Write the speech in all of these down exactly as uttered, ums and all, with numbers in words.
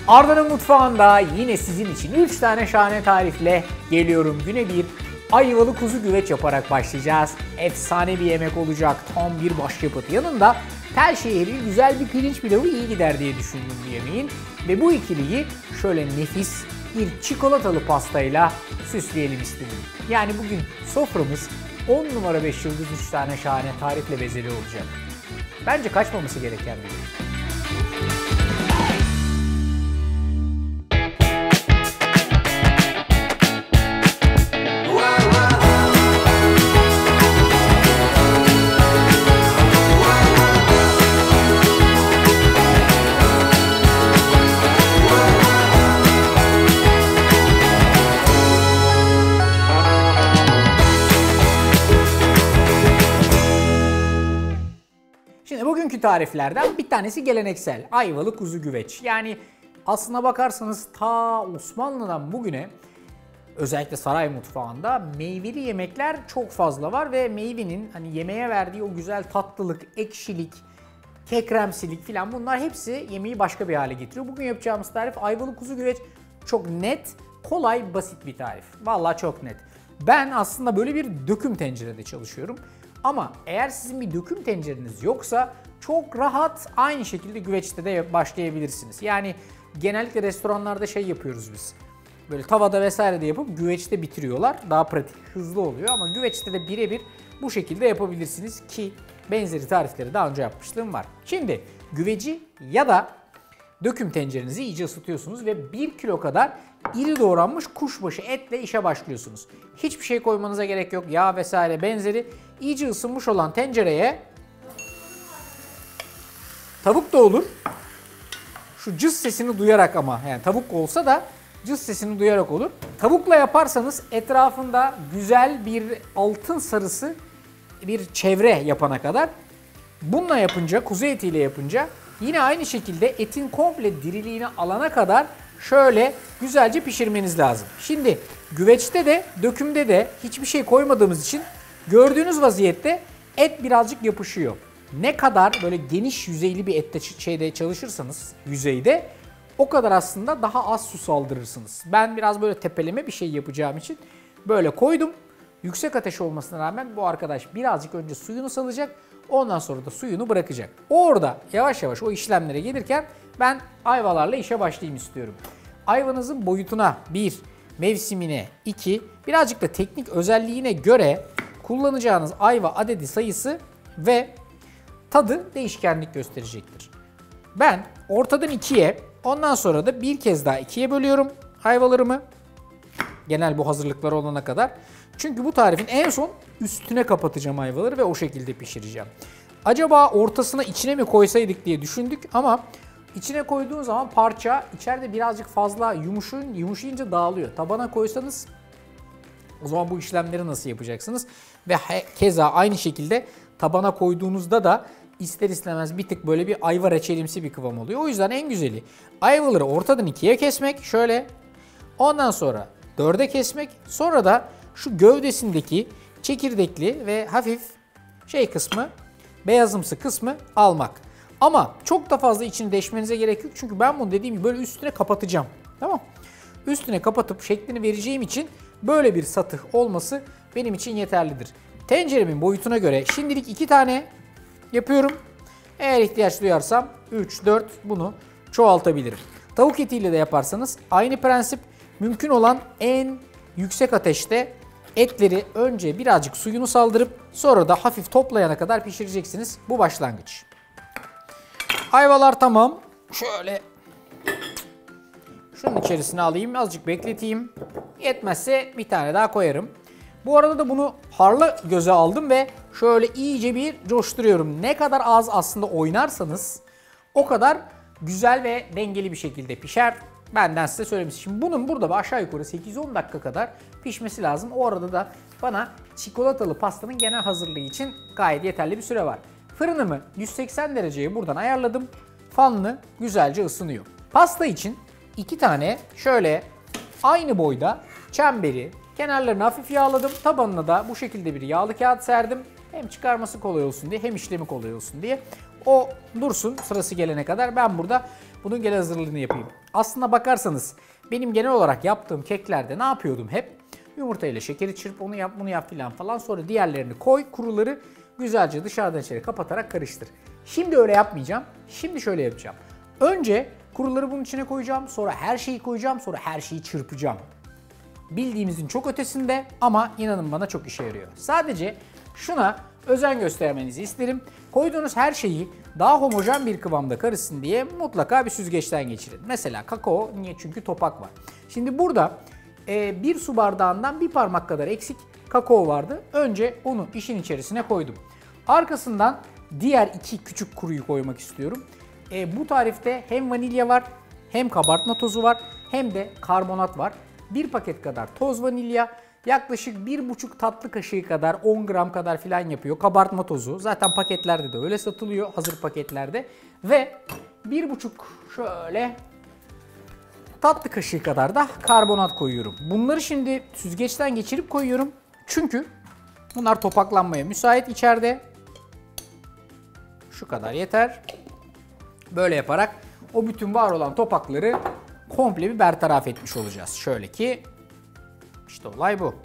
Arda'nın mutfağında yine sizin için üç tane şahane tarifle geliyorum. Güne bir ayvalı kuzu güveç yaparak başlayacağız. Efsane bir yemek olacak. Tam bir başyapıt. Yanında tel şehri güzel bir pirinç pilavı iyi gider diye düşündüm bu yemeğin. Ve bu ikiliyi şöyle nefis bir çikolatalı pastayla süsleyelim istedim. Yani bugün soframız on numara beş yıldız üç tane şahane tarifle bezeli olacak. Bence kaçmaması gereken bir şey. Şimdi bugünkü tariflerden bir tanesi geleneksel. Ayvalı kuzu güveç. Yani aslına bakarsanız ta Osmanlı'dan bugüne özellikle saray mutfağında meyveli yemekler çok fazla var ve meyvenin hani yemeğe verdiği o güzel tatlılık, ekşilik, kekremsilik filan bunlar hepsi yemeği başka bir hale getiriyor. Bugün yapacağımız tarif ayvalı kuzu güveç. Çok net, kolay, basit bir tarif. Vallahi çok net. Ben aslında böyle bir döküm tencerede çalışıyorum. Ama eğer sizin bir döküm tencereniz yoksa çok rahat aynı şekilde güveçte de başlayabilirsiniz. Yani genellikle restoranlarda şey yapıyoruz biz. Böyle tavada vesaire de yapıp güveçte bitiriyorlar. Daha pratik, hızlı oluyor ama güveçte de birebir bu şekilde yapabilirsiniz ki benzeri tarifleri daha önce yapmışlığım var. Şimdi güveci ya da döküm tencerenizi iyice ısıtıyorsunuz ve bir kilo kadar iri doğranmış kuşbaşı etle işe başlıyorsunuz. Hiçbir şey koymanıza gerek yok. Yağ vesaire benzeri. İyice ısınmış olan tencereye tavuk da olur. Şu cız sesini duyarak ama yani tavuk olsa da cız sesini duyarak olur. Tavukla yaparsanız etrafında güzel bir altın sarısı bir çevre yapana kadar. Bununla yapınca, kuzu etiyle yapınca yine aynı şekilde etin komple diriliğini alana kadar şöyle güzelce pişirmeniz lazım. Şimdi güveçte de dökümde de hiçbir şey koymadığımız için gördüğünüz vaziyette et birazcık yapışıyor. Ne kadar böyle geniş yüzeyli bir ette şeyde çalışırsanız yüzeyde o kadar aslında daha az su saldırırsınız. Ben biraz böyle tepeleme bir şey yapacağım için böyle koydum. Yüksek ateş olmasına rağmen bu arkadaş birazcık önce suyunu salacak. Ondan sonra da suyunu bırakacak. Orada yavaş yavaş o işlemlere gelirken ben ayvalarla işe başlayayım istiyorum. Ayvanızın boyutuna bir, mevsimine iki, birazcık da teknik özelliğine göre kullanacağınız ayva adedi sayısı ve tadı değişkenlik gösterecektir. Ben ortadan ikiye, ondan sonra da bir kez daha ikiye bölüyorum ayvalarımı. Genel bu hazırlıklar olana kadar. Çünkü bu tarifin en son üstüne kapatacağım ayvaları ve o şekilde pişireceğim. Acaba ortasına içine mi koysaydık diye düşündük ama içine koyduğun zaman parça içeride birazcık fazla yumuşayın, yumuşayınca dağılıyor. Tabana koysanız o zaman bu işlemleri nasıl yapacaksınız? Ve keza aynı şekilde tabana koyduğunuzda da ister istemez bir tık böyle bir ayva reçelimsi bir kıvam oluyor. O yüzden en güzeli ayvaları ortadan ikiye kesmek şöyle. Ondan sonra dörde kesmek. Sonra da şu gövdesindeki çekirdekli ve hafif şey kısmı, beyazımsı kısmı almak. Ama çok da fazla içini deşmenize gerek yok. Çünkü ben bunu dediğim gibi böyle üstüne kapatacağım. Tamam. Üstüne kapatıp şeklini vereceğim için böyle bir satıh olması benim için yeterlidir. Tenceremin boyutuna göre şimdilik iki tane yapıyorum. Eğer ihtiyaç duyarsam üç dört bunu çoğaltabilirim. Tavuk etiyle de yaparsanız aynı prensip. Mümkün olan en yüksek ateşte etleri önce birazcık suyunu saldırıp sonra da hafif toplayana kadar pişireceksiniz. Bu başlangıç. Ayvalar tamam. Şöyle şunun içerisine alayım. Azıcık bekleteyim. Yetmezse bir tane daha koyarım. Bu arada da bunu harlı göze aldım ve şöyle iyice bir coşturuyorum. Ne kadar az aslında oynarsanız o kadar güzel ve dengeli bir şekilde pişer. Benden size söylemiştim. Şimdi bunun burada aşağı yukarı sekiz on dakika kadar pişmesi lazım. O arada da bana çikolatalı pastanın genel hazırlığı için gayet yeterli bir süre var. Fırınımı yüz seksen dereceye buradan ayarladım. Fanlı güzelce ısınıyor. Pasta için iki tane şöyle aynı boyda çemberi, kenarlarını hafif yağladım. Tabanına da bu şekilde bir yağlı kağıt serdim. Hem çıkarması kolay olsun diye hem işlemi kolay olsun diye. O dursun sırası gelene kadar, ben burada bunun genel hazırlığını yapayım. Aslına bakarsanız benim genel olarak yaptığım keklerde ne yapıyordum hep? Yumurtayla şekeri çırp, onu yap, bunu yap filan falan. Sonra diğerlerini koy, kuruları güzelce dışarıdan içeri kapatarak karıştır. Şimdi öyle yapmayacağım. Şimdi şöyle yapacağım. Önce kuruları bunun içine koyacağım. Sonra her şeyi koyacağım. Sonra her şeyi çırpacağım. Bildiğimizin çok ötesinde ama inanın bana çok işe yarıyor. Sadece şuna özen göstermenizi isterim. Koyduğunuz her şeyi daha homojen bir kıvamda karışsın diye mutlaka bir süzgeçten geçirin. Mesela kakao, niye? Çünkü topak var. Şimdi burada e, bir su bardağından bir parmak kadar eksik kakao vardı. Önce onu işin içerisine koydum. Arkasından diğer iki küçük kuruyu koymak istiyorum. E, bu tarifte hem vanilya var, hem kabartma tozu var, hem de karbonat var. Bir paket kadar toz vanilya, yaklaşık bir buçuk tatlı kaşığı kadar, on gram kadar filan yapıyor kabartma tozu. Zaten paketlerde de öyle satılıyor, hazır paketlerde. Ve bir buçuk şöyle tatlı kaşığı kadar da karbonat koyuyorum. Bunları şimdi süzgeçten geçirip koyuyorum. Çünkü bunlar topaklanmaya müsait içeride. Şu kadar yeter. Böyle yaparak o bütün var olan topakları komple bir bertaraf etmiş olacağız. Şöyle ki işte olay bu.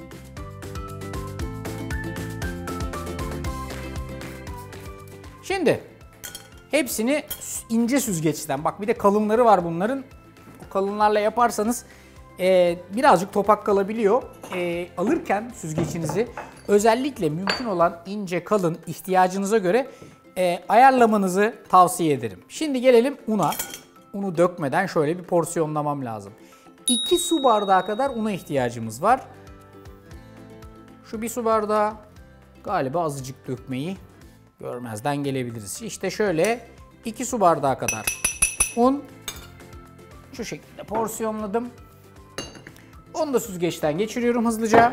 Şimdi hepsini ince süzgeçten, bak bir de kalınları var bunların. O kalınlarla yaparsanız e, birazcık topak kalabiliyor. E, alırken süzgeçinizi özellikle mümkün olan ince kalın ihtiyacınıza göre e, ayarlamanızı tavsiye ederim. Şimdi gelelim una. Unu dökmeden şöyle bir porsiyonlamam lazım. iki su bardağı kadar una ihtiyacımız var. Şu bir su bardağı, galiba azıcık dökmeyi görmezden gelebiliriz. İşte şöyle iki su bardağı kadar un. Şu şekilde porsiyonladım. Onu da süzgeçten geçiriyorum hızlıca.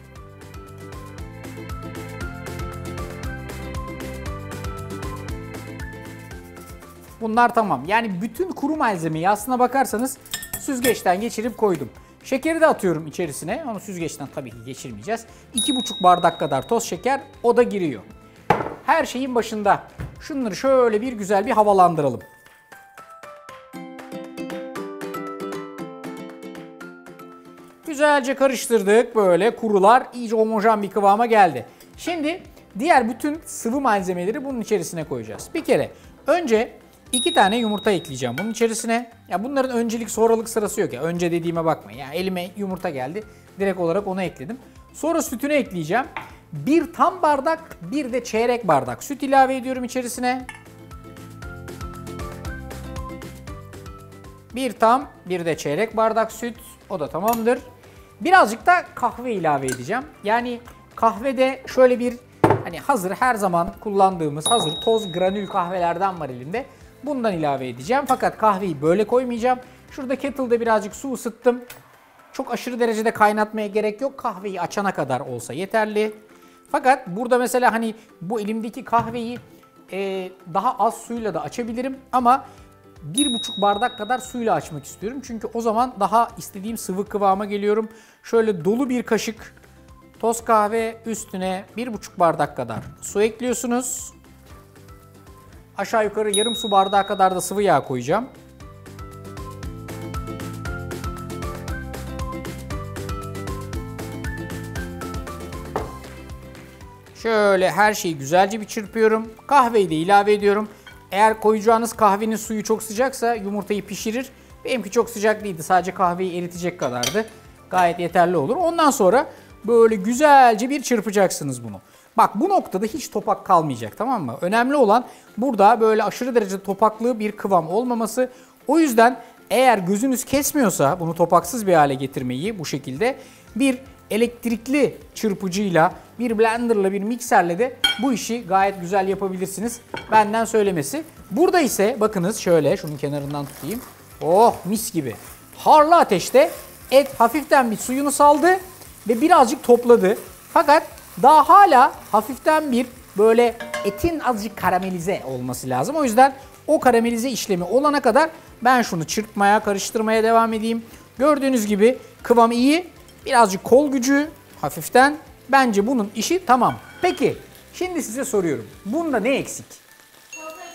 Bunlar tamam. Yani bütün kuru malzemeyi aslına bakarsanız süzgeçten geçirip koydum. Şekeri de atıyorum içerisine. Onu süzgeçten tabii ki geçirmeyeceğiz. iki buçuk bardak kadar toz şeker, o da giriyor. Her şeyin başında şunları şöyle bir güzel bir havalandıralım. Güzelce karıştırdık. Böyle kurular iyice homojen bir kıvama geldi. Şimdi diğer bütün sıvı malzemeleri bunun içerisine koyacağız. Bir kere önce iki tane yumurta ekleyeceğim bunun içerisine. Ya bunların öncelik sonralık sırası yok ya. Önce dediğime bakmayın. Ya elime yumurta geldi. Direkt olarak onu ekledim. Sonra sütünü ekleyeceğim. Bir tam bardak, bir de çeyrek bardak süt ilave ediyorum içerisine. Bir tam, bir de çeyrek bardak süt. O da tamamdır. Birazcık da kahve ilave edeceğim. Yani kahvede şöyle bir hani hazır her zaman kullandığımız hazır toz granül kahvelerden var elimde. Bundan ilave edeceğim. Fakat kahveyi böyle koymayacağım. Şurada kettle'da birazcık su ısıttım. Çok aşırı derecede kaynatmaya gerek yok. Kahveyi açana kadar olsa yeterli. Fakat burada mesela hani bu elimdeki kahveyi e, daha az suyla da açabilirim. Ama bir buçuk bardak kadar suyla açmak istiyorum. Çünkü o zaman daha istediğim sıvı kıvama geliyorum. Şöyle dolu bir kaşık toz kahve, üstüne bir buçuk bardak kadar su ekliyorsunuz. Aşağı yukarı yarım su bardağı kadar da sıvı yağ koyacağım. Şöyle her şeyi güzelce bir çırpıyorum. Kahveyi de ilave ediyorum. Eğer koyacağınız kahvenin suyu çok sıcaksa yumurtayı pişirir. Benimki çok sıcak değildi. Sadece kahveyi eritecek kadardı. Gayet yeterli olur. Ondan sonra böyle güzelce bir çırpacaksınız bunu. Bak bu noktada hiç topak kalmayacak, tamam mı? Önemli olan burada böyle aşırı derecede topaklı bir kıvam olmaması. O yüzden eğer gözünüz kesmiyorsa bunu topaksız bir hale getirmeyi bu şekilde bir elektrikli çırpıcıyla, bir blenderla, bir mikserle de bu işi gayet güzel yapabilirsiniz. Benden söylemesi. Burada ise bakınız şöyle şunun kenarından tutayım. Oh mis gibi. Harlı ateşte et hafiften bir suyunu saldı ve birazcık topladı. Fakat daha hala hafiften bir böyle etin azıcık karamelize olması lazım. O yüzden o karamelize işlemi olana kadar ben şunu çırpmaya, karıştırmaya devam edeyim. Gördüğünüz gibi kıvam iyi. Birazcık kol gücü hafiften. Bence bunun işi tamam. Peki şimdi size soruyorum. Bunda ne eksik? Çikolata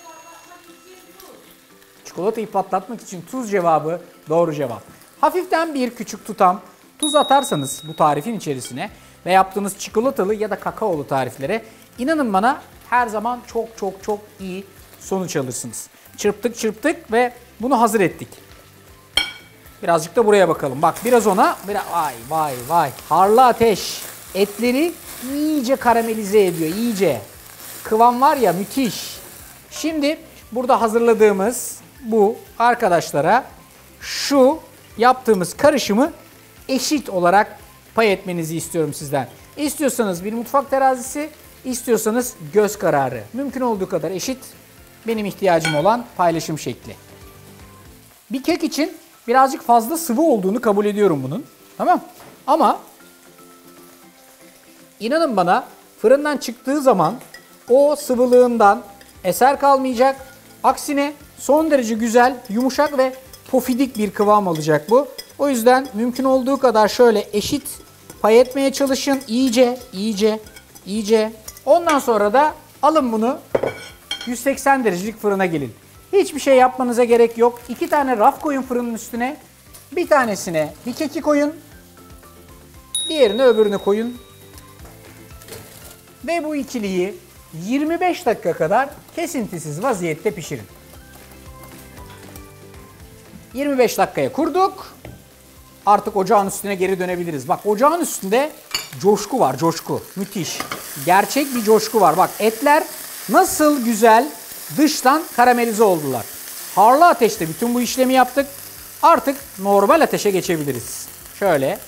Çikolatayı patlatmak için tuz cevabı doğru cevap. Hafiften bir küçük tutam tuz atarsanız bu tarifin içerisine ve yaptığınız çikolatalı ya da kakaolu tariflere inanın bana her zaman çok çok çok iyi sonuç alırsınız. Çırptık çırptık ve bunu hazır ettik. Birazcık da buraya bakalım. Bak biraz ona, biraz, vay vay vay. Harlı ateş etleri iyice karamelize ediyor, iyice. Kıvam var ya, müthiş. Şimdi burada hazırladığımız bu arkadaşlara şu yaptığımız karışımı eşit olarak pay etmenizi istiyorum sizden. İstiyorsanız bir mutfak terazisi, istiyorsanız göz kararı. Mümkün olduğu kadar eşit, benim ihtiyacım olan paylaşım şekli. Bir kek için birazcık fazla sıvı olduğunu kabul ediyorum bunun. Tamam. Ama inanın bana, fırından çıktığı zaman o sıvılığından eser kalmayacak. Aksine son derece güzel, yumuşak ve pofidik bir kıvam alacak bu. O yüzden mümkün olduğu kadar şöyle eşit pay etmeye çalışın. İyice, iyice, iyice. Ondan sonra da alın bunu yüz seksen derecelik fırına gelin. Hiçbir şey yapmanıza gerek yok. İki tane raf koyun fırının üstüne. Bir tanesine bir keki koyun. Diğerine öbürünü koyun. Ve bu ikiliyi yirmi beş dakika kadar kesintisiz vaziyette pişirin. yirmi beş dakikaya kurduk. Artık ocağın üstüne geri dönebiliriz. Bak ocağın üstünde coşku var, coşku. Müthiş. Gerçek bir coşku var. Bak etler nasıl güzel dıştan karamelize oldular. Harlı ateşte bütün bu işlemi yaptık. Artık normal ateşe geçebiliriz. Şöyle.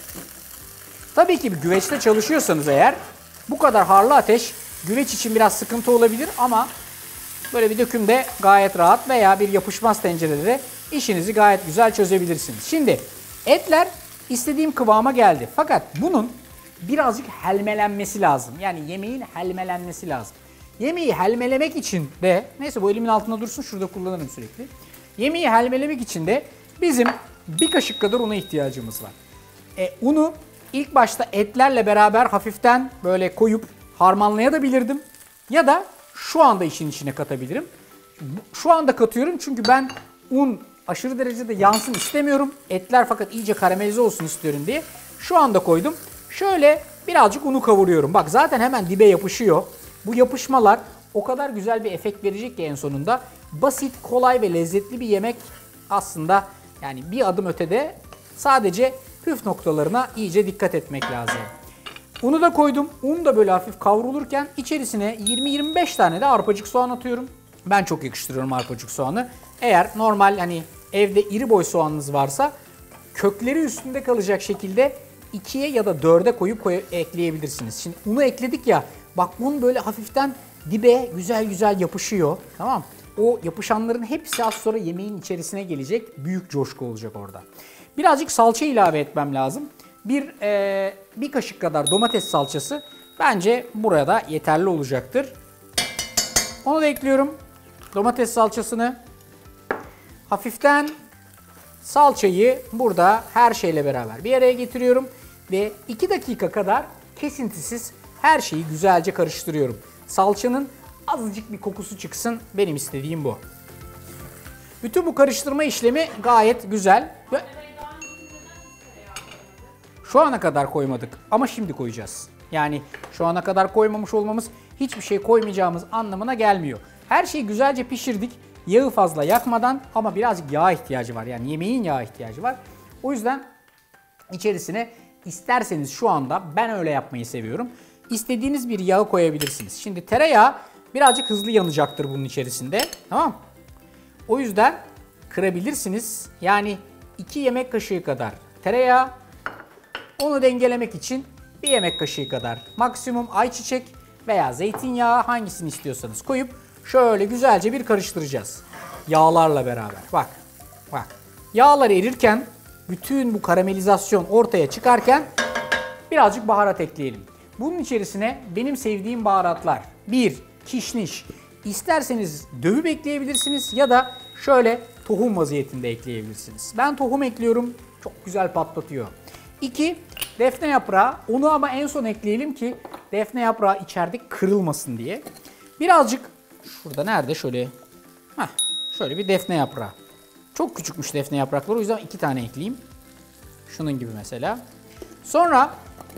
Tabii ki bir güveçte çalışıyorsanız eğer bu kadar harlı ateş güveç için biraz sıkıntı olabilir ama böyle bir dökümde gayet rahat veya bir yapışmaz tencerede de işinizi gayet güzel çözebilirsiniz. Şimdi etler istediğim kıvama geldi. Fakat bunun birazcık helmelenmesi lazım. Yani yemeğin helmelenmesi lazım. Yemeği helmelemek için de, neyse bu elimin altında dursun, şurada kullanırım sürekli. Yemeği helmelemek için de bizim bir kaşık kadar una ihtiyacımız var. E, unu ilk başta etlerle beraber hafiften böyle koyup harmanlayabilirdim. Ya da şu anda işin içine katabilirim. Şu anda katıyorum çünkü ben un aşırı derecede yansın istemiyorum. Etler fakat iyice karamelize olsun istiyorum diye. Şu anda koydum. Şöyle birazcık unu kavuruyorum. Bak zaten hemen dibe yapışıyor. Bu yapışmalar o kadar güzel bir efekt verecek ki en sonunda. Basit, kolay ve lezzetli bir yemek aslında, yani bir adım ötede, sadece püf noktalarına iyice dikkat etmek lazım. Unu da koydum. Un da böyle hafif kavrulurken içerisine yirmi yirmi beş tane de arpacık soğan atıyorum. Ben çok yakıştırıyorum arpacık soğanı. Eğer normal hani evde iri boy soğanınız varsa kökleri üstünde kalacak şekilde ikiye ya da dörde koyup koy ekleyebilirsiniz. Şimdi unu ekledik ya, bak un böyle hafiften dibe güzel güzel yapışıyor. Tamam. O yapışanların hepsi az sonra yemeğin içerisine gelecek. Büyük coşku olacak orada. Birazcık salça ilave etmem lazım. Bir, e, bir kaşık kadar domates salçası bence burada yeterli olacaktır. Onu da ekliyorum. Domates salçasını. Hafiften salçayı burada her şeyle beraber bir araya getiriyorum. Ve iki dakika kadar kesintisiz her şeyi güzelce karıştırıyorum. Salçanın azıcık bir kokusu çıksın. Benim istediğim bu. Bütün bu karıştırma işlemi gayet güzel. Ve şu ana kadar koymadık ama şimdi koyacağız. Yani şu ana kadar koymamış olmamız hiçbir şey koymayacağımız anlamına gelmiyor. Her şeyi güzelce pişirdik. Yağı fazla yakmadan, ama birazcık yağ ihtiyacı var. Yani yemeğin yağ ihtiyacı var. O yüzden içerisine isterseniz şu anda, ben öyle yapmayı seviyorum, İstediğiniz bir yağı koyabilirsiniz. Şimdi tereyağı birazcık hızlı yanacaktır bunun içerisinde. Tamam. O yüzden kırabilirsiniz. Yani iki yemek kaşığı kadar tereyağı, onu dengelemek için bir yemek kaşığı kadar maksimum ayçiçek veya zeytinyağı, hangisini istiyorsanız koyup şöyle güzelce bir karıştıracağız. Yağlarla beraber. Bak. Bak. Yağlar erirken, bütün bu karamelizasyon ortaya çıkarken birazcık baharat ekleyelim. Bunun içerisine benim sevdiğim baharatlar. bir. Kişniş. İsterseniz dövüp ekleyebilirsiniz ya da şöyle tohum vaziyetinde ekleyebilirsiniz. Ben tohum ekliyorum. Çok güzel patlatıyor. iki. Defne yaprağı. Onu ama en son ekleyelim ki defne yaprağı içeride kırılmasın diye. Birazcık şurada nerede şöyle heh, şöyle bir defne yaprağı. Çok küçükmüş defne yaprakları, o yüzden iki tane ekleyeyim. Şunun gibi mesela. Sonra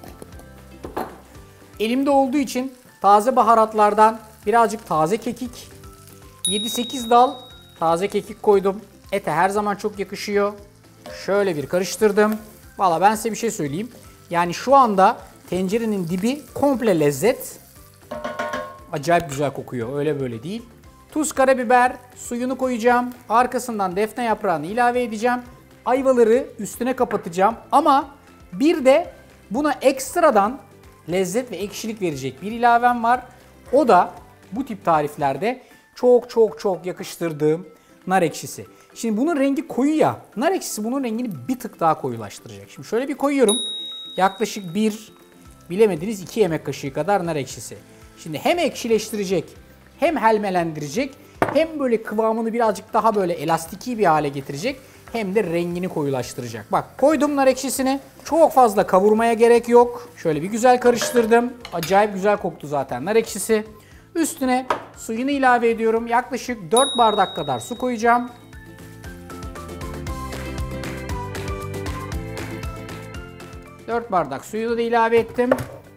elimde olduğu için taze baharatlardan birazcık taze kekik, yedi sekiz dal taze kekik koydum. Ete her zaman çok yakışıyor. Şöyle bir karıştırdım. Valla ben size bir şey söyleyeyim. Yani şu anda tencerenin dibi komple lezzet. Acayip güzel kokuyor. Öyle böyle değil. Tuz, karabiber, suyunu koyacağım. Arkasından defne yaprağını ilave edeceğim. Ayvaları üstüne kapatacağım. Ama bir de buna ekstradan lezzet ve ekşilik verecek bir ilavem var. O da bu tip tariflerde çok çok çok yakıştırdığım nar ekşisi. Şimdi bunun rengi koyu ya. Nar ekşisi bunun rengini bir tık daha koyulaştıracak. Şimdi şöyle bir koyuyorum. Yaklaşık bir, bilemediniz iki yemek kaşığı kadar nar ekşisi. Şimdi hem ekşileştirecek, hem helmelendirecek, hem böyle kıvamını birazcık daha böyle elastiki bir hale getirecek, hem de rengini koyulaştıracak. Bak, koydum nar ekşisini. Çok fazla kavurmaya gerek yok. Şöyle bir güzel karıştırdım. Acayip güzel koktu zaten nar ekşisi. Üstüne suyunu ilave ediyorum. Yaklaşık dört bardak kadar su koyacağım. dört bardak suyu da ilave ettim.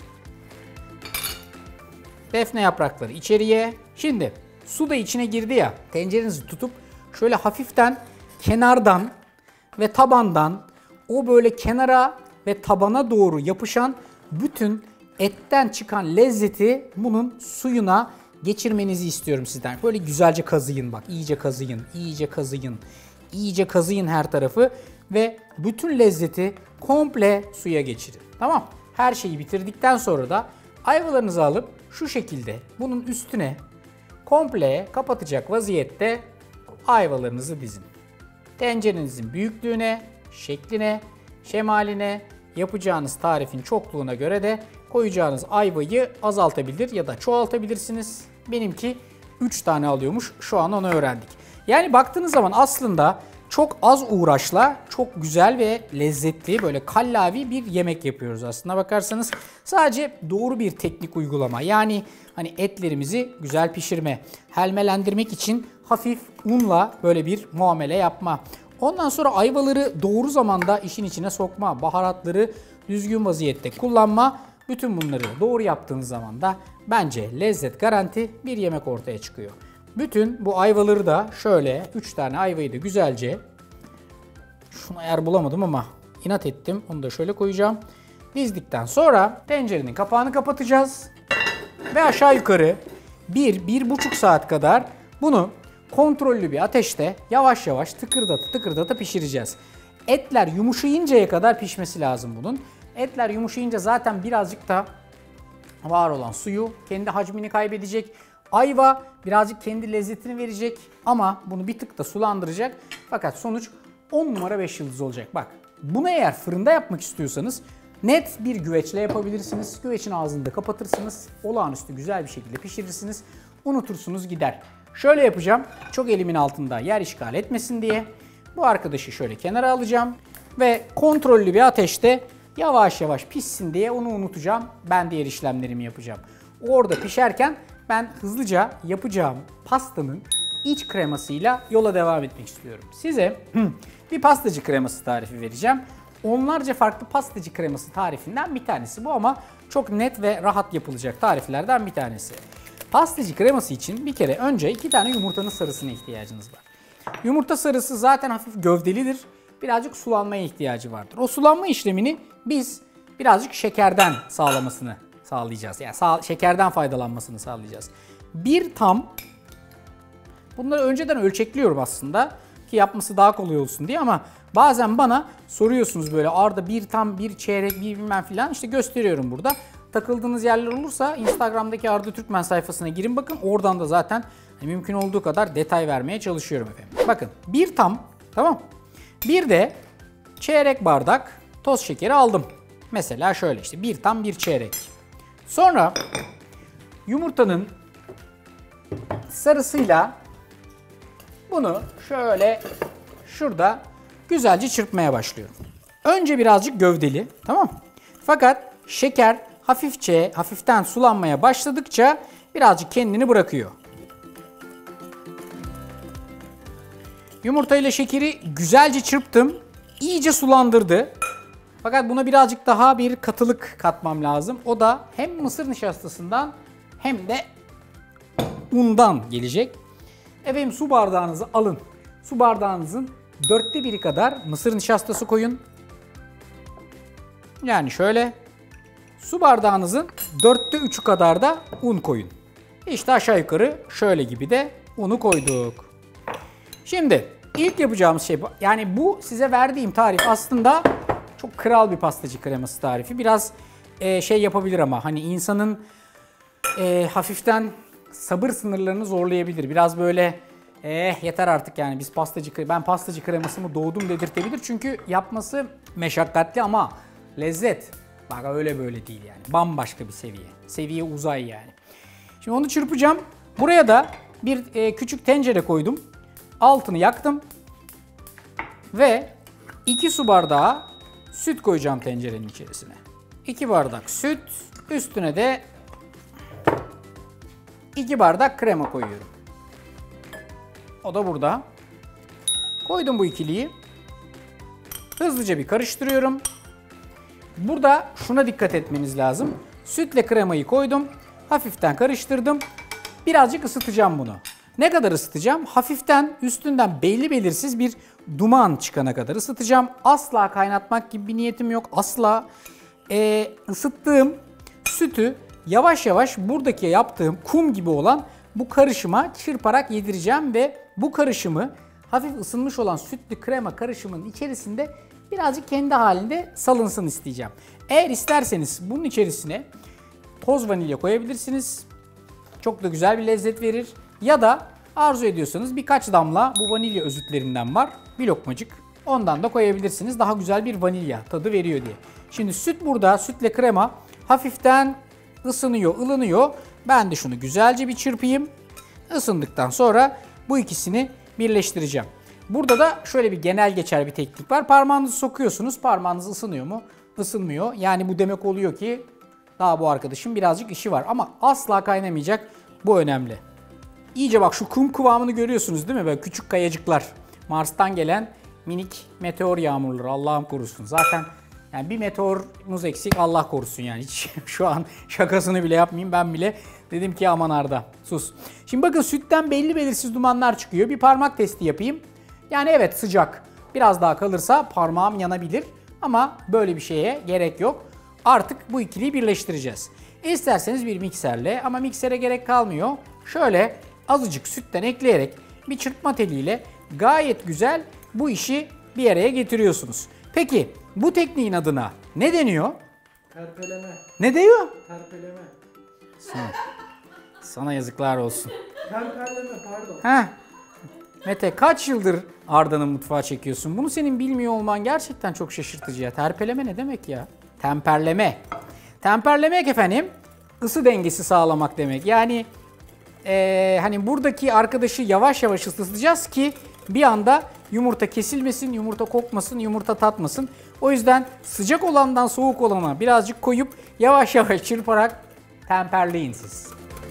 Defne yaprakları içeriye. Şimdi su da içine girdi ya. Tencerenizi tutup şöyle hafiften kenardan ve tabandan o böyle kenara ve tabana doğru yapışan bütün etten çıkan lezzeti bunun suyuna geçirmenizi istiyorum sizden. Böyle güzelce kazıyın bak. İyice kazıyın, iyice kazıyın, iyice kazıyın her tarafı ve bütün lezzeti komple suya geçirin. Tamam. Her şeyi bitirdikten sonra da ayvalarınızı alıp şu şekilde bunun üstüne komple kapatacak vaziyette ayvalarınızı dizin. Tencerenizin büyüklüğüne, şekline, şemaline, yapacağınız tarifin çokluğuna göre de koyacağınız ayvayı azaltabilir ya da çoğaltabilirsiniz. Benimki üç tane alıyormuş. Şu an onu öğrendik. Yani baktığınız zaman aslında çok az uğraşla çok güzel ve lezzetli böyle kallavi bir yemek yapıyoruz aslında bakarsanız. Sadece doğru bir teknik uygulama. Yani hani etlerimizi güzel pişirme, helmelendirmek için hafif unla böyle bir muamele yapma. Ondan sonra ayvaları doğru zamanda işin içine sokma, baharatları düzgün vaziyette kullanma. Bütün bunları doğru yaptığınız zaman da bence lezzet garanti bir yemek ortaya çıkıyor. Bütün bu ayvaları da şöyle üç tane ayvayı da güzelce, şunu eğer bulamadım ama inat ettim, onu da şöyle koyacağım. Dizdikten sonra tencerenin kapağını kapatacağız ve aşağı yukarı bir bir buçuk saat kadar bunu kontrollü bir ateşte yavaş yavaş tıkırdata tıkırdata pişireceğiz. Etler yumuşayıncaya kadar pişmesi lazım bunun. Etler yumuşayınca zaten birazcık da var olan suyu kendi hacmini kaybedecek. Ayva birazcık kendi lezzetini verecek ama bunu bir tık da sulandıracak. Fakat sonuç on numara beş yıldız olacak. Bak, bunu eğer fırında yapmak istiyorsanız net bir güveçle yapabilirsiniz. Güveçin ağzını da kapatırsınız. Olağanüstü güzel bir şekilde pişirirsiniz. Unutursunuz gider. Şöyle yapacağım. Çok elimin altında yer işgal etmesin diye. Bu arkadaşı şöyle kenara alacağım. Ve kontrollü bir ateşte yavaş yavaş pişsin diye onu unutacağım. Ben diğer işlemlerimi yapacağım. Orada pişerken ben hızlıca yapacağım pastanın iç kremasıyla yola devam etmek istiyorum. Size bir pastacı kreması tarifi vereceğim. Onlarca farklı pastacı kreması tarifinden bir tanesi bu ama çok net ve rahat yapılacak tariflerden bir tanesi. Pastacı kreması için bir kere önce iki tane yumurtanın sarısına ihtiyacınız var. Yumurta sarısı zaten hafif gövdelidir. Birazcık sulanmaya ihtiyacı vardır. O sulanma işlemini biz birazcık şekerden sağlamasını sağlayacağız. Yani sağ, şekerden faydalanmasını sağlayacağız. Bir tam, bunları önceden ölçekliyorum aslında ki yapması daha kolay olsun diye ama bazen bana soruyorsunuz böyle Arda bir tam, bir çeyrek, bir bilmem filan, işte gösteriyorum burada. Takıldığınız yerler olursa Instagram'daki Arda Türkmen sayfasına girin bakın, oradan da zaten mümkün olduğu kadar detay vermeye çalışıyorum efendim. Bakın bir tam, tamam, bir de çeyrek bardak toz şekeri aldım. Mesela şöyle işte bir tam bir çeyrek. Sonra yumurtanın sarısıyla bunu şöyle şurada güzelce çırpmaya başlıyorum. Önce birazcık gövdeli, tamam. Fakat şeker hafifçe, hafiften sulanmaya başladıkça birazcık kendini bırakıyor. Yumurta ile şekeri güzelce çırptım. İyice sulandırdı. Fakat buna birazcık daha bir katılık katmam lazım. O da hem mısır nişastasından hem de undan gelecek. Efendim su bardağınızı alın. Su bardağınızın dörtte biri kadar mısır nişastası koyun. Yani şöyle. Su bardağınızın dörtte üçü kadar da un koyun. İşte aşağı yukarı şöyle gibi de unu koyduk. Şimdi ilk yapacağımız şey, yani bu size verdiğim tarif aslında çok kral bir pastacı kreması tarifi. Biraz e, şey yapabilir ama hani insanın e, hafiften sabır sınırlarını zorlayabilir. Biraz böyle eh yeter artık yani biz pastacı, ben pastacı kreması mı doğdum dedirtebilir. Çünkü yapması meşakkatli ama lezzet bak öyle böyle değil yani. Bambaşka bir seviye. Seviye uzay yani. Şimdi onu çırpacağım. Buraya da bir e, küçük tencere koydum. Altını yaktım. Ve iki su bardağı süt koyacağım tencerenin içerisine. iki bardak süt. Üstüne de iki bardak krema koyuyorum. O da burada. Koydum bu ikiliyi. Hızlıca bir karıştırıyorum. Burada şuna dikkat etmeniz lazım. Sütle kremayı koydum. Hafiften karıştırdım. Birazcık ısıtacağım bunu. Ne kadar ısıtacağım? Hafiften üstünden belli belirsiz bir duman çıkana kadar ısıtacağım. Asla kaynatmak gibi bir niyetim yok. Asla. Ee, ısıttığım sütü yavaş yavaş buradaki yaptığım kum gibi olan bu karışıma çırparak yedireceğim ve bu karışımı hafif ısınmış olan sütlü krema karışımının içerisinde birazcık kendi halinde salınsın isteyeceğim. Eğer isterseniz bunun içerisine toz vanilya koyabilirsiniz. Çok da güzel bir lezzet verir. Ya da arzu ediyorsanız birkaç damla bu vanilya özütlerinden var. Bir lokmacık. Ondan da koyabilirsiniz. Daha güzel bir vanilya tadı veriyor diye. Şimdi süt burada. Sütle krema hafiften ısınıyor, ılınıyor. Ben de şunu güzelce bir çırpayım. Isındıktan sonra bu ikisini birleştireceğim. Burada da şöyle bir genel geçer bir teknik var. Parmağınızı sokuyorsunuz. Parmağınız ısınıyor mu? Isınmıyor. Yani bu demek oluyor ki daha bu arkadaşın birazcık işi var. Ama asla kaynamayacak. Bu önemli. İyice bak şu kum kıvamını görüyorsunuz değil mi? Böyle küçük kayacıklar. Mars'tan gelen minik meteor yağmurları. Allah'ım korusun. Zaten yani bir meteorumuz eksik, Allah korusun yani. Hiç şu an şakasını bile yapmayayım. Ben bile dedim ki aman Arda sus. Şimdi bakın sütten belli belirsiz dumanlar çıkıyor. Bir parmak testi yapayım. Yani evet sıcak. Biraz daha kalırsa parmağım yanabilir. Ama böyle bir şeye gerek yok. Artık bu ikiliyi birleştireceğiz. İsterseniz bir mikserle ama miksere gerek kalmıyor. Şöyle azıcık sütten ekleyerek bir çırpma teliyle gayet güzel bu işi bir araya getiriyorsunuz. Peki bu tekniğin adına ne deniyor? Terpeleme. Ne diyor? Terpeleme. Sana, sana yazıklar olsun. Terpeleme pardon. Heh. Mete kaç yıldır Arda'nın mutfağı çekiyorsun? Bunu senin bilmiyor olman gerçekten çok şaşırtıcı ya. Terpeleme ne demek ya? Temperleme. Temperlemek efendim ısı dengesi sağlamak demek. Yani ee, hani buradaki arkadaşı yavaş yavaş ısıtacağız ki bir anda yumurta kesilmesin, yumurta kokmasın, yumurta tatmasın. O yüzden sıcak olandan soğuk olana birazcık koyup yavaş yavaş çırparak temperleyin siz.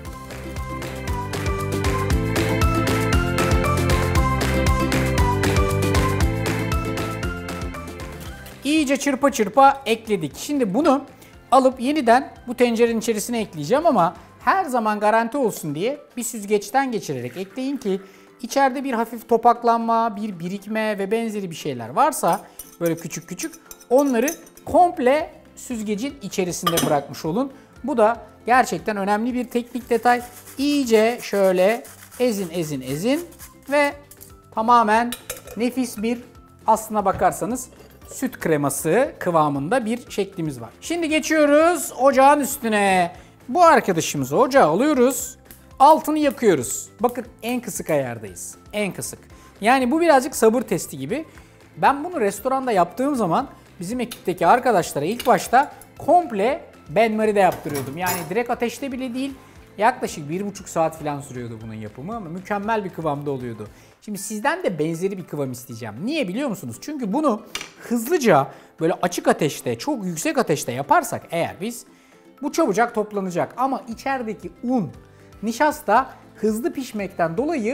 İyice çırpa çırpa ekledik. Şimdi bunu alıp yeniden bu tencerenin içerisine ekleyeceğim ama her zaman garanti olsun diye bir süzgeçten geçirerek ekleyin ki içeride bir hafif topaklanma, bir birikme ve benzeri bir şeyler varsa böyle küçük küçük onları komple süzgecin içerisinde bırakmış olun. Bu da gerçekten önemli bir teknik detay. İyice şöyle ezin ezin ezin ve tamamen nefis bir aslına bakarsanız süt kreması kıvamında bir şeklimiz var. Şimdi geçiyoruz ocağın üstüne. Bu arkadaşımızı ocağa alıyoruz. Altını yakıyoruz. Bakın en kısık ayardayız. En kısık. Yani bu birazcık sabır testi gibi. Ben bunu restoranda yaptığım zaman bizim ekipteki arkadaşlara ilk başta komple benmari'de yaptırıyordum. Yani direkt ateşte bile değil. Yaklaşık bir buçuk saat falan sürüyordu bunun yapımı ama mükemmel bir kıvamda oluyordu. Şimdi sizden de benzeri bir kıvam isteyeceğim. Niye biliyor musunuz? Çünkü bunu hızlıca böyle açık ateşte, çok yüksek ateşte yaparsak eğer biz bu çabucak toplanacak. Ama içerideki un, nişasta hızlı pişmekten dolayı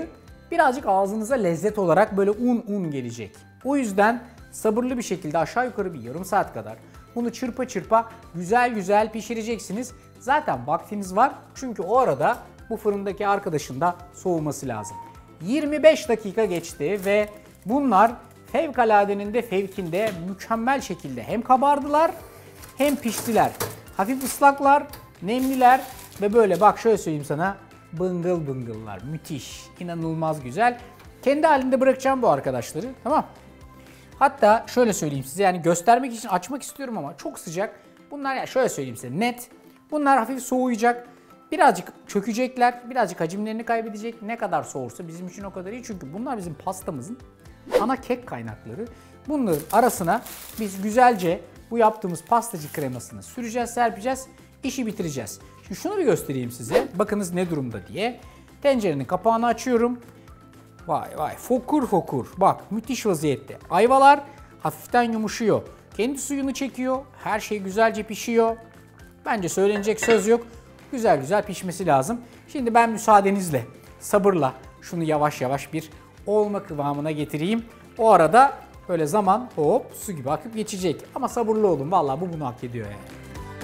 birazcık ağzınıza lezzet olarak böyle un un gelecek. O yüzden sabırlı bir şekilde aşağı yukarı bir yarım saat kadar bunu çırpa çırpa güzel güzel pişireceksiniz. Zaten vaktiniz var çünkü o arada bu fırındaki arkadaşın da soğuması lazım. yirmi beş dakika geçti ve bunlar fevkaladenin de fevkinde mükemmel şekilde hem kabardılar hem piştiler. Hafif ıslaklar, nemliler ve böyle bak şöyle söyleyeyim sana, bıngıl bıngıllar. Müthiş, inanılmaz güzel. Kendi halinde bırakacağım bu arkadaşları, tamam. Hatta şöyle söyleyeyim size, yani göstermek için açmak istiyorum ama çok sıcak. Bunlar ya şöyle söyleyeyim size net. Bunlar hafif soğuyacak. Birazcık çökecekler, birazcık hacimlerini kaybedecek. Ne kadar soğursa bizim için o kadar iyi. Çünkü bunlar bizim pastamızın ana kek kaynakları. Bunların arasına biz güzelce bu yaptığımız pastacı kremasını süreceğiz, serpeceğiz, işi bitireceğiz. Şimdi şunu bir göstereyim size. Bakınız ne durumda diye. Tencerenin kapağını açıyorum. Vay vay, fokur fokur. Bak müthiş vaziyette. Ayvalar hafiften yumuşuyor. Kendi suyunu çekiyor. Her şey güzelce pişiyor. Bence söylenecek söz yok. Güzel güzel pişmesi lazım. Şimdi ben müsaadenizle sabırla şunu yavaş yavaş bir olma kıvamına getireyim. O arada böyle zaman hop su gibi akıp geçecek. Ama sabırlı olun. Vallahi bu bunu hak ediyor yani.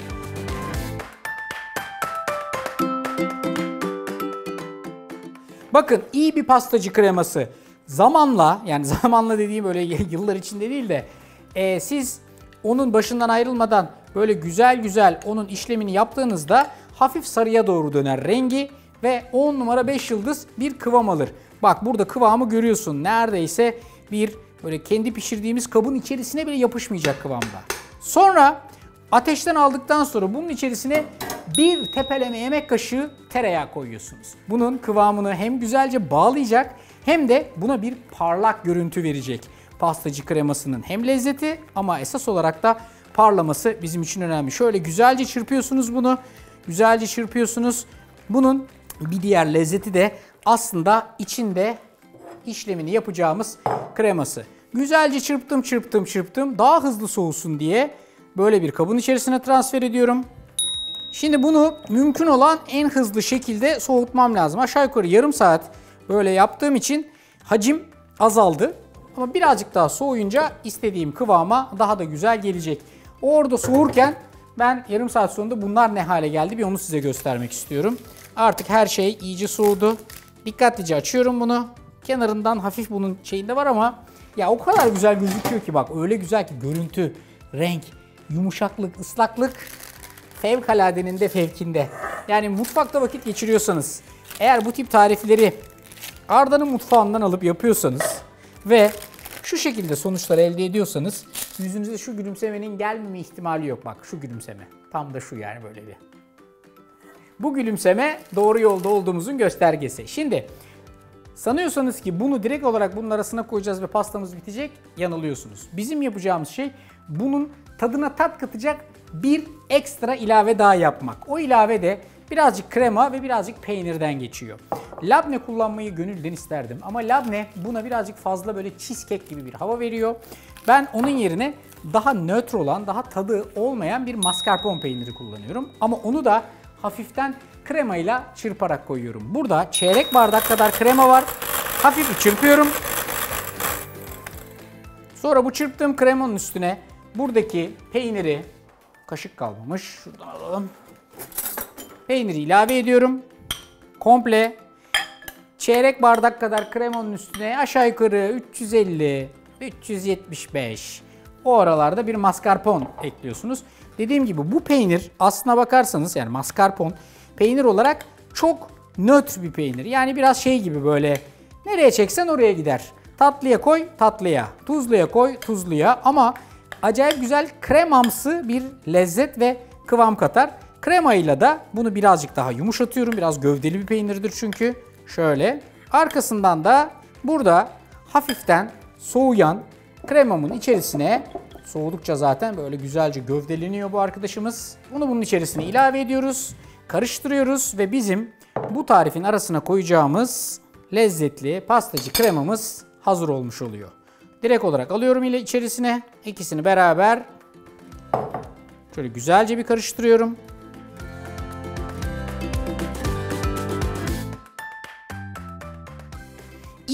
Bakın iyi bir pastacı kreması zamanla, yani zamanla dediğim öyle yıllar içinde değil de e, siz onun başından ayrılmadan böyle güzel güzel onun işlemini yaptığınızda hafif sarıya doğru döner rengi ve on numara beş yıldız bir kıvam alır. Bak burada kıvamı görüyorsun, neredeyse bir böyle kendi pişirdiğimiz kabın içerisine bile yapışmayacak kıvamda. Sonra ateşten aldıktan sonra bunun içerisine bir tepeleme yemek kaşığı tereyağı koyuyorsunuz. Bunun kıvamını hem güzelce bağlayacak hem de buna bir parlak görüntü verecek. Pastacı kremasının hem lezzeti ama esas olarak da parlaması bizim için önemli. Şöyle güzelce çırpıyorsunuz bunu. Güzelce çırpıyorsunuz. Bunun bir diğer lezzeti de aslında içinde işlemini yapacağımız kreması. Güzelce çırptım çırptım çırptım. Daha hızlı soğusun diye böyle bir kabın içerisine transfer ediyorum. Şimdi bunu mümkün olan en hızlı şekilde soğutmam lazım. Aşağı yukarı yarım saat böyle yaptığım için hacim azaldı. Ama birazcık daha soğuyunca istediğim kıvama daha da güzel gelecek. Orada soğurken ben yarım saat sonunda bunlar ne hale geldi bir onu size göstermek istiyorum. Artık her şey iyice soğudu. Dikkatlice açıyorum bunu. Kenarından hafif bunun şeyinde var ama ya o kadar güzel gözüküyor ki bak, öyle güzel ki görüntü, renk, yumuşaklık, ıslaklık fevkaladenin de fevkinde. Yani mutfakta vakit geçiriyorsanız, eğer bu tip tarifleri Arda'nın mutfağından alıp yapıyorsanız ve şu şekilde sonuçlar elde ediyorsanız yüzünüze şu gülümsemenin gelmeme ihtimali yok. Bak şu gülümseme. Tam da şu, yani böyle bir. Bu gülümseme doğru yolda olduğumuzun göstergesi. Şimdi sanıyorsanız ki bunu direkt olarak bunun arasına koyacağız ve pastamız bitecek, yanılıyorsunuz. Bizim yapacağımız şey bunun tadına tat katacak bir ekstra ilave daha yapmak. O ilave de birazcık krema ve birazcık peynirden geçiyor. Labne kullanmayı gönülden isterdim ama labne buna birazcık fazla böyle cheesecake gibi bir hava veriyor. Ben onun yerine daha nötr olan, daha tadı olmayan bir mascarpone peyniri kullanıyorum. Ama onu da hafiften kremayla çırparak koyuyorum. Burada çeyrek bardak kadar krema var. Hafif bir çırpıyorum. Sonra bu çırptığım kremanın üstüne buradaki peyniri, kaşık kalmamış, şuradan alalım. Peyniri ilave ediyorum. Komple çeyrek bardak kadar kremanın üstüne aşağı yukarı üç yüz elli üç yüz yetmiş beş o aralarda bir mascarpone ekliyorsunuz. Dediğim gibi bu peynir aslına bakarsanız, yani mascarpone peynir olarak çok nötr bir peynir. Yani biraz şey gibi, böyle nereye çeksen oraya gider. Tatlıya koy tatlıya, tuzluya koy tuzluya, ama acayip güzel kremamsı bir lezzet ve kıvam katar. Kremayla da bunu birazcık daha yumuşatıyorum. Biraz gövdeli bir peynirdir çünkü. Şöyle. Arkasından da burada hafiften soğuyan kremamın içerisine, soğudukça zaten böyle güzelce gövdeleniyor bu arkadaşımız. Bunu bunun içerisine ilave ediyoruz. Karıştırıyoruz ve bizim bu tarifin arasına koyacağımız lezzetli pastacı kremamız hazır olmuş oluyor. Direkt olarak alıyorum ile içerisine. İkisini beraber şöyle güzelce bir karıştırıyorum.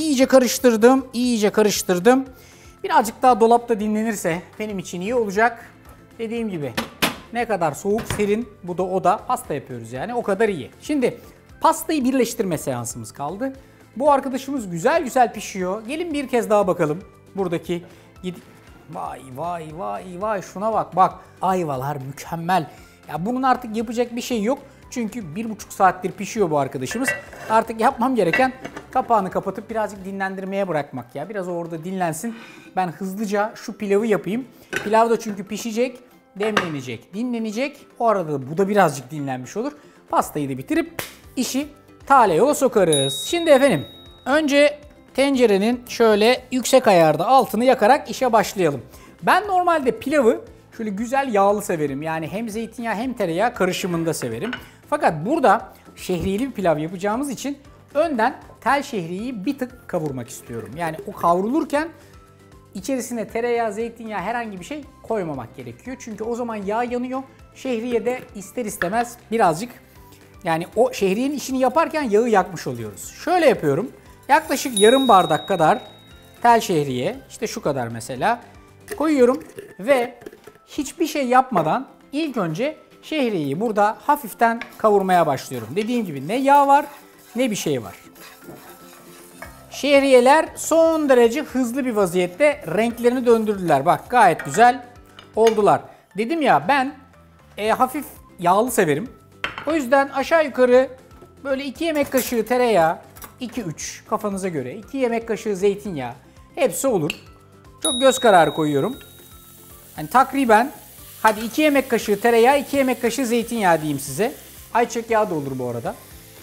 iyice karıştırdım, iyice karıştırdım. Birazcık daha dolapta dinlenirse benim için iyi olacak. Dediğim gibi ne kadar soğuk, serin, bu da o da pasta yapıyoruz yani, o kadar iyi. Şimdi pastayı birleştirme seansımız kaldı. Bu arkadaşımız güzel güzel pişiyor. Gelin bir kez daha bakalım. Buradaki vay vay vay vay şuna bak bak. Ayvalar mükemmel. Ya bunun artık yapacak bir şey yok. Çünkü bir buçuk saattir pişiyor bu arkadaşımız. Artık yapmam gereken kapağını kapatıp birazcık dinlendirmeye bırakmak ya. Biraz orada dinlensin. Ben hızlıca şu pilavı yapayım. Pilav da çünkü pişecek, demlenecek, dinlenecek. O arada bu da birazcık dinlenmiş olur. Pastayı da bitirip işi tale yola sokarız. Şimdi efendim önce tencerenin şöyle yüksek ayarda altını yakarak işe başlayalım. Ben normalde pilavı şöyle güzel yağlı severim. Yani hem zeytinyağı hem tereyağı karışımında severim. Fakat burada şehriyeli bir pilav yapacağımız için önden tel şehriyeyi bir tık kavurmak istiyorum. Yani o kavrulurken içerisine tereyağı, zeytinyağı herhangi bir şey koymamak gerekiyor. Çünkü o zaman yağ yanıyor. Şehriye de ister istemez birazcık, yani o şehriyenin işini yaparken yağı yakmış oluyoruz. Şöyle yapıyorum. Yaklaşık yarım bardak kadar tel şehriye, işte şu kadar mesela, koyuyorum ve hiçbir şey yapmadan ilk önce şehriyeyi burada hafiften kavurmaya başlıyorum. Dediğim gibi ne yağ var ne bir şey var. Şehriyeler son derece hızlı bir vaziyette renklerini döndürdüler. Bak gayet güzel oldular. Dedim ya ben e, hafif yağlı severim. O yüzden aşağı yukarı böyle iki yemek kaşığı tereyağı, iki üç kafanıza göre, iki yemek kaşığı zeytinyağı, hepsi olur. Çok göz kararı koyuyorum. Yani takriben hadi iki yemek kaşığı tereyağı, iki yemek kaşığı zeytinyağı diyeyim size. Ayçiçek yağı da olur bu arada.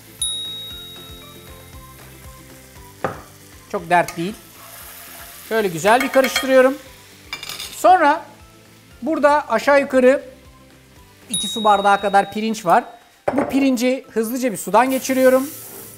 Çok dert değil. Şöyle güzel bir karıştırıyorum. Sonra burada aşağı yukarı iki su bardağı kadar pirinç var. Bu pirinci hızlıca bir sudan geçiriyorum.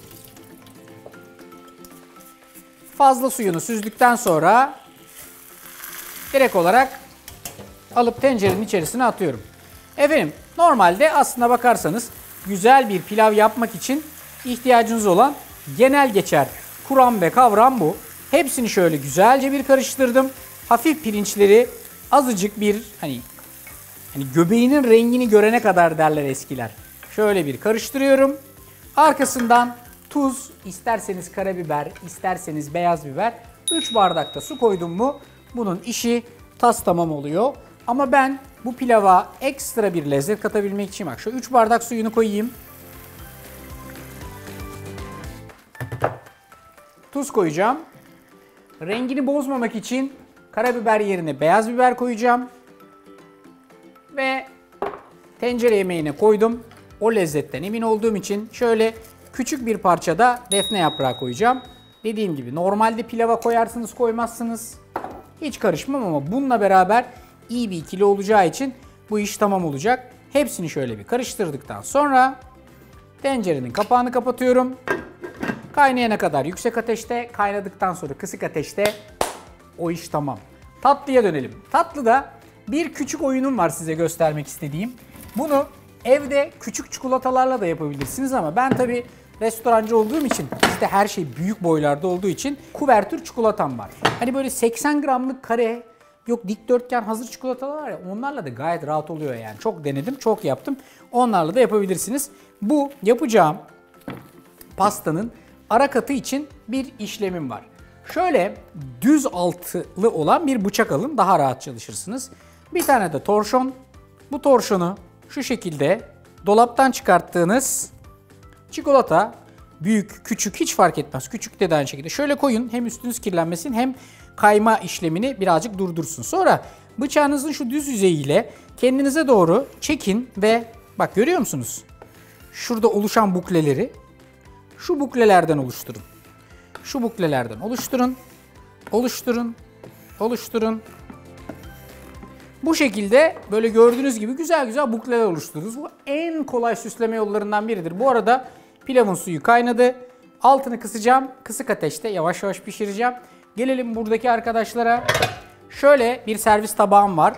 Fazla suyunu süzdükten sonra direkt olarak alıp tencerenin içerisine atıyorum. Efendim normalde aslına bakarsanız güzel bir pilav yapmak için ihtiyacınız olan genel geçer kuram ve kavram bu. Hepsini şöyle güzelce bir karıştırdım. Hafif pirinçleri azıcık bir hani hani göbeğinin rengini görene kadar derler eskiler. Şöyle bir karıştırıyorum. Arkasından tuz, isterseniz karabiber, isterseniz beyaz biber. üç bardakta su koydum mu bunun işi tas tamam oluyor. Ama ben bu pilava ekstra bir lezzet katabilmek için bak şu üç bardak suyunu koyayım. Tuz koyacağım. Rengini bozmamak için karabiber yerine beyaz biber koyacağım. Ve tencere yemeğine koydum. O lezzetten emin olduğum için şöyle küçük bir parça da defne yaprağı koyacağım. Dediğim gibi normalde pilava koyarsınız koymazsınız. Hiç karışmam ama bununla beraber iyi bir ikili olacağı için bu iş tamam olacak. Hepsini şöyle bir karıştırdıktan sonra tencerenin kapağını kapatıyorum. Kaynayana kadar yüksek ateşte, kaynadıktan sonra kısık ateşte o iş tamam. Tatlıya dönelim. Tatlıda bir küçük oyunum var size göstermek istediğim. Bunu evde küçük çikolatalarla da yapabilirsiniz ama ben tabii restorancı olduğum için, işte her şey büyük boylarda olduğu için kuvertür çikolatam var. Hani böyle seksen gramlık kare, yok dikdörtgen hazır çikolatalar var ya, onlarla da gayet rahat oluyor yani. Çok denedim, çok yaptım. Onlarla da yapabilirsiniz. Bu yapacağım pastanın ara katı için bir işlemim var. Şöyle düz altılı olan bir bıçak alın, daha rahat çalışırsınız. Bir tane de torşon. Bu torşonu şu şekilde dolaptan çıkarttığınız çikolata, büyük, küçük hiç fark etmez. Küçük de aynı şekilde. Şöyle koyun, hem üstünüz kirlenmesin hem kayma işlemini birazcık durdursun. Sonra bıçağınızın şu düz yüzeyiyle kendinize doğru çekin ve bak görüyor musunuz? Şurada oluşan bukleleri şu buklelerden oluşturun. Şu buklelerden oluşturun. Oluşturun. Oluşturun. Bu şekilde böyle gördüğünüz gibi güzel güzel bukleler oluştururuz. Bu en kolay süsleme yollarından biridir. Bu arada pilavın suyu kaynadı. Altını kısacağım. Kısık ateşte yavaş yavaş pişireceğim. Gelelim buradaki arkadaşlara. Şöyle bir servis tabağım var.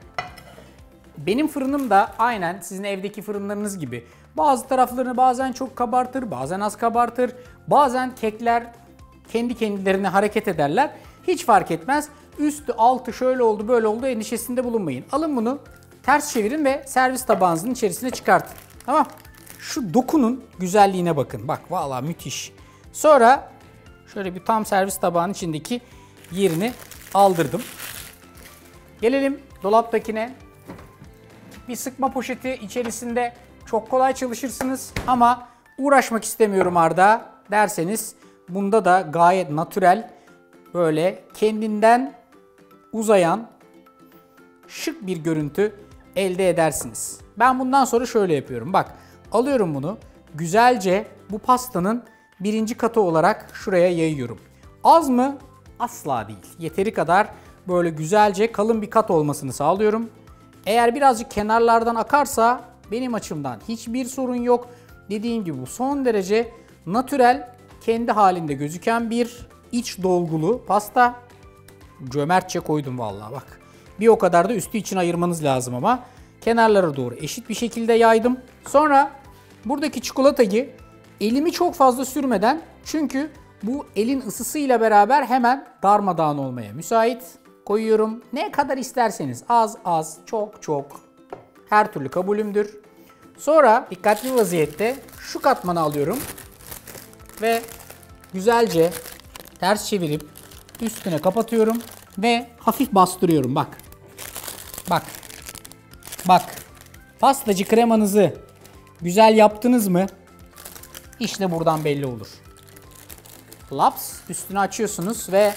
Benim fırınım da aynen sizin evdeki fırınlarınız gibi. Bazı taraflarını bazen çok kabartır, bazen az kabartır. Bazen kekler kendi kendilerine hareket ederler. Hiç fark etmez. Üstü altı şöyle oldu böyle oldu endişesinde bulunmayın. Alın bunu ters çevirin ve servis tabağınızın içerisine çıkartın. Tamam. Şu dokunun güzelliğine bakın. Bak vallahi müthiş. Sonra şöyle bir tam servis tabağının içindeki yerini aldırdım. Gelelim dolaptakine. Bir sıkma poşeti içerisinde çok kolay çalışırsınız ama uğraşmak istemiyorum Arda derseniz bunda da gayet natürel böyle kendinden uzayan şık bir görüntü elde edersiniz. Ben bundan sonra şöyle yapıyorum. Bak alıyorum bunu güzelce bu pastanın birinci katı olarak şuraya yayıyorum. Az mı? Asla değil. Yeteri kadar böyle güzelce kalın bir kat olmasını sağlıyorum. Eğer birazcık kenarlardan akarsa benim açımdan hiçbir sorun yok. Dediğim gibi bu son derece natürel, kendi halinde gözüken bir iç dolgulu pasta. Cömertçe koydum vallahi bak. Bir o kadar da üstü için ayırmanız lazım ama kenarlara doğru eşit bir şekilde yaydım. Sonra buradaki çikolatayı elimi çok fazla sürmeden çünkü bu elin ısısıyla beraber hemen darmadağın olmaya müsait. Koyuyorum. Ne kadar isterseniz az az, çok çok her türlü kabulümdür. Sonra dikkatli vaziyette şu katmanı alıyorum ve güzelce ters çevirip üstüne kapatıyorum ve hafif bastırıyorum. Bak. Bak. Bak. Pastacı kremanızı güzel yaptınız mı? İşte buradan belli olur. Laps üstünü açıyorsunuz ve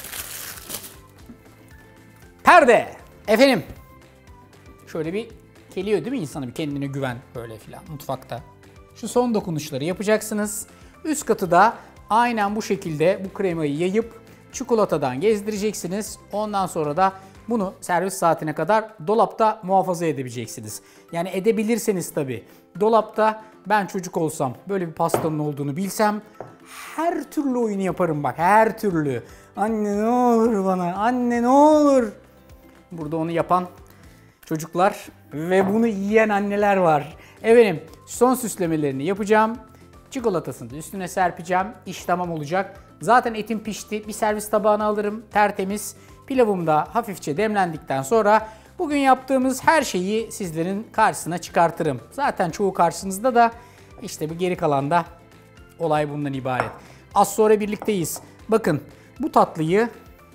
perde. Efendim. Şöyle bir geliyor değil mi insana bir kendine güven böyle filan mutfakta. Şu son dokunuşları yapacaksınız. Üst katı da aynen bu şekilde bu kremayı yayıp çikolatadan gezdireceksiniz. Ondan sonra da bunu servis saatine kadar dolapta muhafaza edebileceksiniz. Yani edebilirseniz tabii. Dolapta ben çocuk olsam böyle bir pastanın olduğunu bilsem her türlü oyunu yaparım bak her türlü. Anne ne olur bana anne ne olur. Burada onu yapan çocuklar ve bunu yiyen anneler var. Efendim son süslemelerini yapacağım. Çikolatasını da üstüne serpeceğim. İş tamam olacak. Zaten etim pişti. Bir servis tabağına alırım. Tertemiz. Pilavım da hafifçe demlendikten sonra bugün yaptığımız her şeyi sizlerin karşısına çıkartırım. Zaten çoğu karşınızda da işte bu geri kalanda olay bundan ibaret. Az sonra birlikteyiz. Bakın bu tatlıyı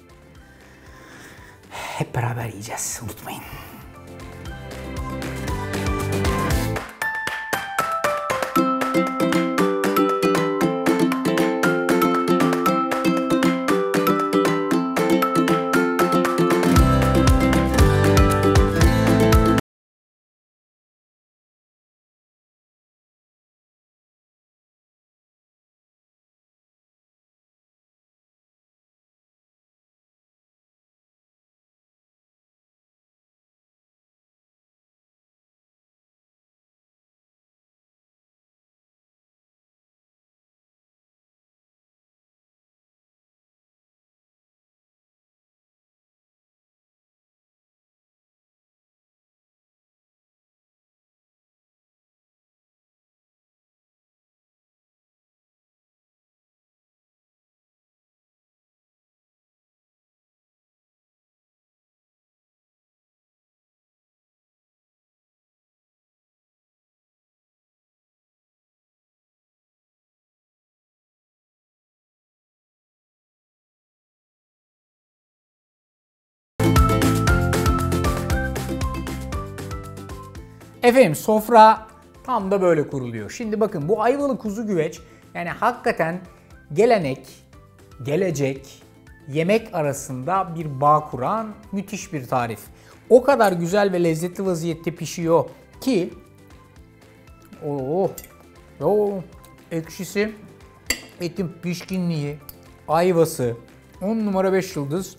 hep beraber yiyeceğiz. Unutmayın. Efendim sofra tam da böyle kuruluyor. Şimdi bakın bu ayvalı kuzu güveç yani hakikaten gelenek, gelecek, yemek arasında bir bağ kuran müthiş bir tarif. O kadar güzel ve lezzetli vaziyette pişiyor ki oh, oh, ekşisi, etin pişkinliği, ayvası on numara beş yıldız.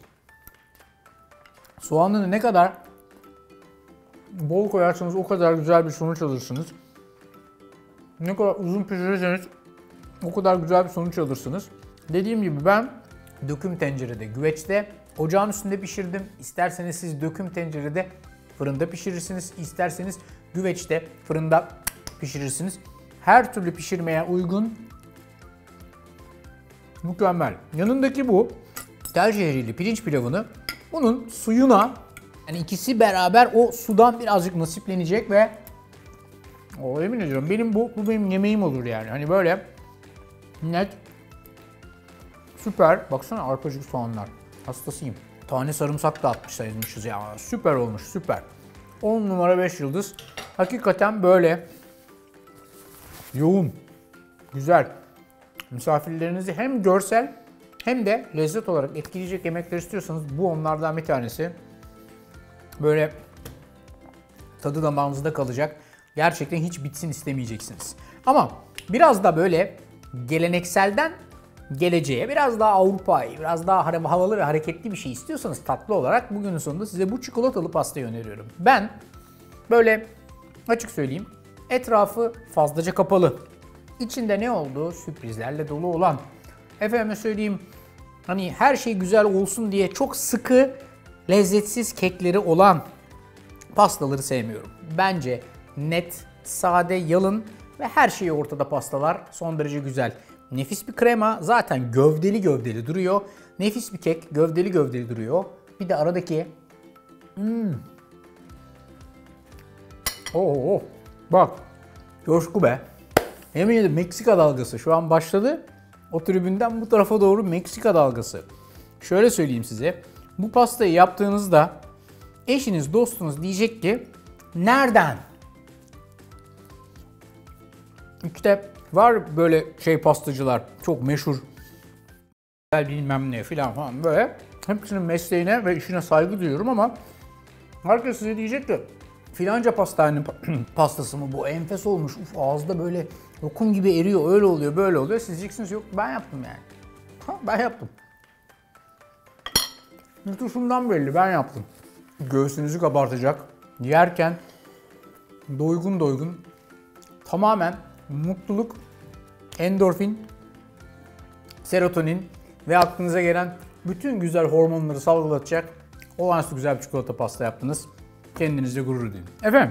Soğanını ne kadar bol koyarsanız o kadar güzel bir sonuç alırsınız. Ne kadar uzun pişirirseniz o kadar güzel bir sonuç alırsınız. Dediğim gibi ben döküm tencerede, güveçte, ocağın üstünde pişirdim. İsterseniz siz döküm tencerede fırında pişirirsiniz. İsterseniz güveçte, fırında pişirirsiniz. Her türlü pişirmeye uygun Mükemmel. Yanındaki bu tel şehriyeli pirinç pilavını bunun suyuna, yani ikisi beraber o sudan birazcık nasiplenecek ve o emin ediyorum benim bu, bu benim yemeğim olur yani. Hani böyle net, süper. Baksana arpacık soğanlar. Hastasıyım. Tane sarımsak da atmış sayılmışız ya. Süper olmuş, süper. on numara beş yıldız. Hakikaten böyle yoğun, güzel. Misafirlerinizi hem görsel hem de lezzet olarak etkileyecek yemekler istiyorsanız bu onlardan bir tanesi. Böyle tadı damağınızda kalacak. Gerçekten hiç bitsin istemeyeceksiniz. Ama biraz da böyle gelenekselden geleceğe, biraz daha Avrupa'yı, biraz daha havalı ve hareketli bir şey istiyorsanız tatlı olarak bugünün sonunda size bu çikolatalı pastayı öneriyorum. Ben böyle açık söyleyeyim, etrafı fazlaca kapalı, İçinde ne olduğu sürprizlerle dolu olan, efendime söyleyeyim hani her şey güzel olsun diye çok sıkı, lezzetsiz kekleri olan pastaları sevmiyorum. Bence net, sade, yalın ve her şeyi ortada pastalar son derece güzel. Nefis bir krema zaten gövdeli gövdeli duruyor. Nefis bir kek gövdeli gövdeli duruyor. Bir de aradaki hmm. Oh, oh. Bak coşku be. Yemin ederim Meksika dalgası şu an başladı. O tribünden bu tarafa doğru Meksika dalgası. Şöyle söyleyeyim size. Bu pastayı yaptığınızda eşiniz, dostunuz diyecek ki nereden? İşte var böyle şey pastacılar çok meşhur. Bilmem ne filan falan böyle. Hepsinin mesleğine ve işine saygı duyuyorum ama herkes size diyecek ki filanca pastanenin pastası mı bu, enfes olmuş, uf ağızda böyle lokum gibi eriyor, öyle oluyor, böyle oluyor. Siz diyeceksiniz yok ben yaptım yani. Ha, ben yaptım. Yutusundan belli, ben yaptım. Göğsünüzü kabartacak, yerken doygun doygun, tamamen mutluluk, endorfin, serotonin ve aklınıza gelen bütün güzel hormonları salgılatacak olağanüstü güzel bir çikolata pasta yaptınız. Kendinizle gurur duyun. Efendim,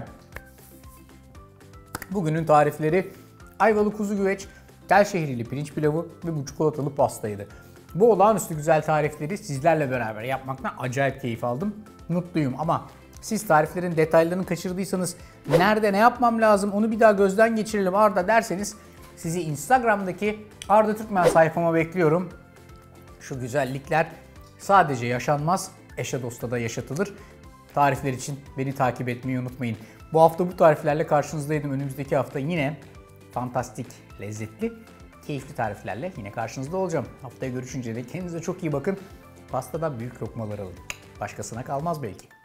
bugünün tarifleri ayvalı kuzu güveç, tel şehriyeli pirinç pilavı ve bu çikolatalı pastaydı. Bu olağanüstü güzel tarifleri sizlerle beraber yapmaktan acayip keyif aldım. Mutluyum ama siz tariflerin detaylarını kaçırdıysanız nerede ne yapmam lazım onu bir daha gözden geçirelim Arda derseniz sizi Instagram'daki Arda Türkmen sayfama bekliyorum. Şu güzellikler sadece yaşanmaz, eşe dosta da yaşatılır. Tarifler için beni takip etmeyi unutmayın. Bu hafta bu tariflerle karşınızdaydım. Önümüzdeki hafta yine fantastik, lezzetli, keyifli tariflerle yine karşınızda olacağım. Haftaya görüşünce de kendinize çok iyi bakın. Pastadan büyük lokmalar alın. Başkasına kalmaz belki.